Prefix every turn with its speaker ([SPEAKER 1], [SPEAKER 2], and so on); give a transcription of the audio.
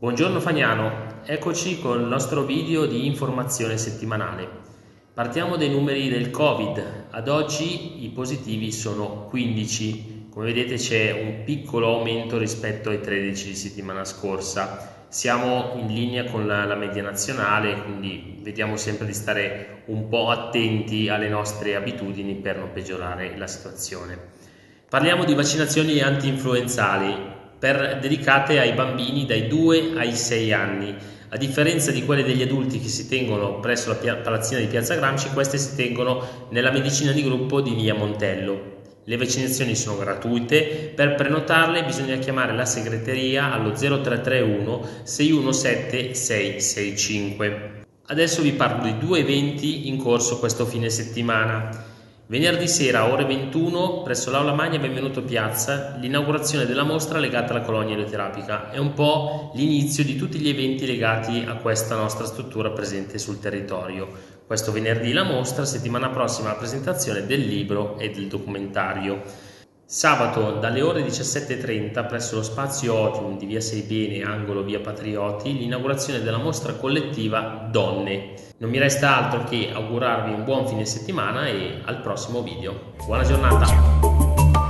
[SPEAKER 1] Buongiorno Fagnano, eccoci con il nostro video di informazione settimanale. Partiamo dai numeri del Covid. Ad oggi i positivi sono 15. Come vedete c'è un piccolo aumento rispetto ai 13 di settimana scorsa. Siamo in linea con la media nazionale, quindi vediamo sempre di stare un po' attenti alle nostre abitudini per non peggiorare la situazione. Parliamo di vaccinazioni anti-influenzali dedicate ai bambini dai 2 ai 6 anni. A differenza di quelle degli adulti che si tengono presso la palazzina di Piazza Gramsci, queste si tengono nella medicina di gruppo di Via Montello. Le vaccinazioni sono gratuite, per prenotarle bisogna chiamare la segreteria allo 0331 617 665. Adesso vi parlo di due eventi in corso questo fine settimana. Venerdì sera, ore 21, presso l'Aula Magna Benvenuto Piazza, l'inaugurazione della mostra legata alla colonia elioterapica. È un po' l'inizio di tutti gli eventi legati a questa nostra struttura presente sul territorio. Questo venerdì la mostra, settimana prossima la presentazione del libro e del documentario. Sabato dalle ore 17:30 presso lo spazio Otium di via Seibene, angolo via Patrioti, l'inaugurazione della mostra collettiva Donne. Non mi resta altro che augurarvi un buon fine settimana e al prossimo video. Buona giornata!